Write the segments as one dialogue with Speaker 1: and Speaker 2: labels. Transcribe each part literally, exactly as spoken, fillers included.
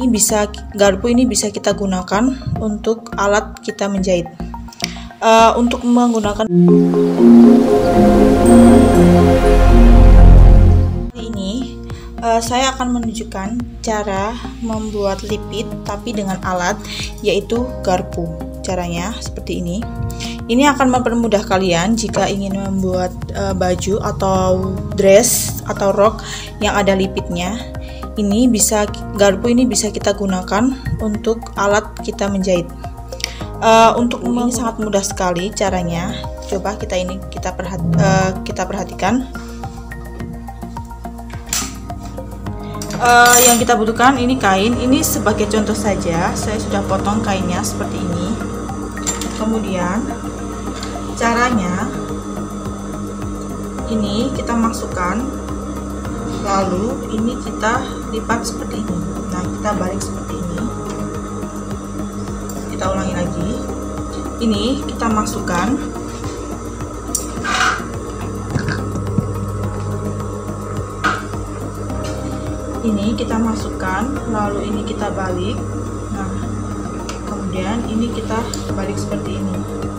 Speaker 1: bisa garpu ini bisa kita gunakan untuk alat kita menjahit. Uh, untuk menggunakan ini, uh, saya akan menunjukkan cara membuat lipit tapi dengan alat, yaitu garpu. Caranya seperti ini. Ini akan mempermudah kalian jika ingin membuat uh, baju atau dress atau rok yang ada lipitnya. Ini bisa garpu ini bisa kita gunakan untuk alat kita menjahit. Uh, untuk ini sangat mudah sekali caranya. Coba kita ini kita perhati, uh, kita perhatikan. Uh, yang kita butuhkan ini kain. Ini sebagai contoh saja. Saya sudah potong kainnya seperti ini. Kemudian caranya ini kita masukkan, lalu ini kita lipat seperti ini. Nah, kita balik seperti ini. Kita ulangi lagi. Ini kita masukkan, ini kita masukkan, lalu ini kita balik. Nah, kemudian ini kita balik seperti ini.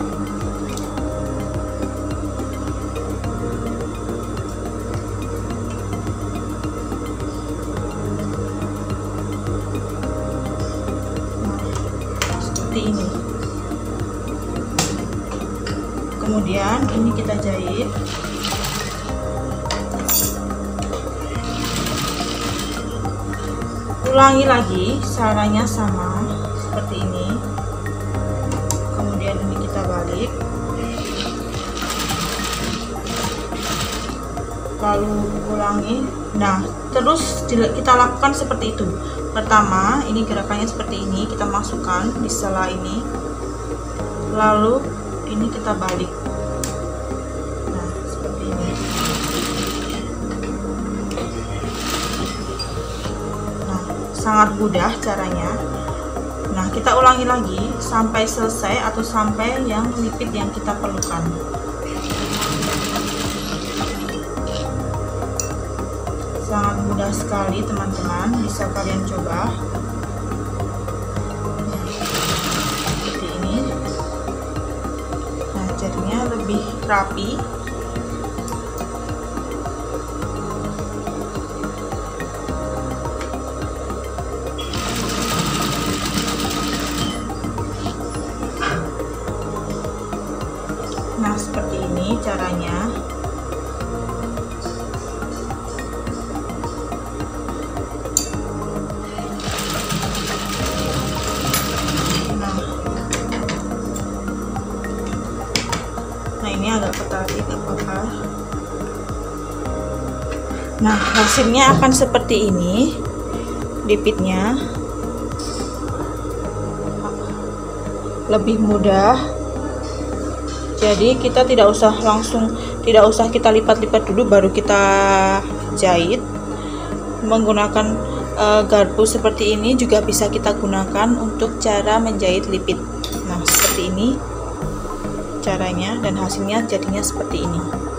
Speaker 1: Seperti ini. Kemudian ini kita jahit. Ulangi lagi, caranya sama seperti ini. Kemudian ini kita balik. Lalu ulangi. Nah, terus kita lakukan seperti itu. Pertama, ini gerakannya seperti ini, kita masukkan di sela ini, lalu ini kita balik. Nah, seperti ini. Nah, sangat mudah caranya. Nah, kita ulangi lagi sampai selesai atau sampai yang lipit yang kita perlukan. Sangat mudah sekali teman-teman, bisa kalian coba. Seperti ini. Nah, jadinya lebih rapi. Nah, seperti ini caranya. Ini agak ketarik, apa-apa. Nah, hasilnya akan seperti ini lipitnya, lebih mudah. Jadi kita tidak usah langsung tidak usah kita lipat-lipat dulu baru kita jahit. Menggunakan e, garpu seperti ini juga bisa kita gunakan untuk cara menjahit lipit. Nah, seperti ini caranya, dan hasilnya jadinya seperti ini.